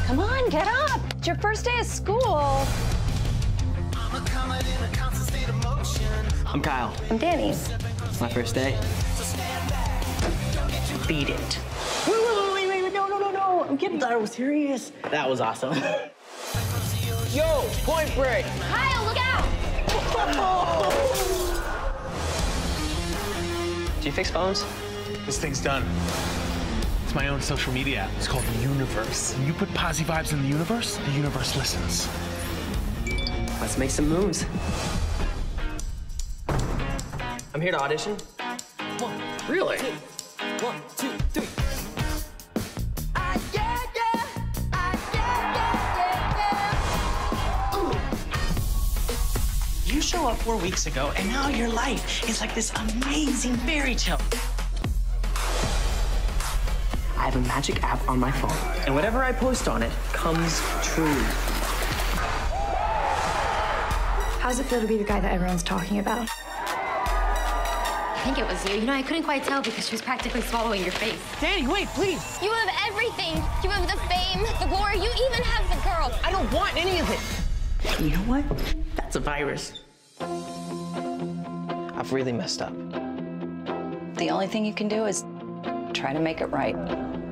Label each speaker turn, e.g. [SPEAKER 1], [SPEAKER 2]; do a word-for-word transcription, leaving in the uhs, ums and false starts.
[SPEAKER 1] Come on, get up. It's your first day of school.
[SPEAKER 2] I'm Kyle.
[SPEAKER 1] I'm Danny.
[SPEAKER 2] It's my first day.
[SPEAKER 3] Beat it. Wait, wait, wait, wait, wait, no, no, no, no. I'm kidding. I thought it was serious. That was awesome.
[SPEAKER 2] Yo, point break.
[SPEAKER 1] Kyle, look out!
[SPEAKER 2] Do you fix phones?
[SPEAKER 4] This thing's done. It's my own social media app. It's called Universe. When you put Posy vibes in the universe, the universe listens.
[SPEAKER 2] Let's make some moves. I'm here to audition.
[SPEAKER 4] One,
[SPEAKER 2] Really?
[SPEAKER 4] two, one, two, three.
[SPEAKER 3] You show up four weeks ago, and now your life is like this amazing fairy tale.
[SPEAKER 2] I have a magic app on my phone, and whatever I post on it comes true.
[SPEAKER 5] How does it feel to be the guy that everyone's talking about?
[SPEAKER 6] I think it was you. You know, I couldn't quite tell because she was practically swallowing your face.
[SPEAKER 3] Danny, wait, please.
[SPEAKER 7] You have everything. You have the fame, the glory. You even have the girl.
[SPEAKER 3] I don't want any of it. You know what? That's a virus.
[SPEAKER 2] I've really messed up.
[SPEAKER 1] The only thing you can do is try to make it right.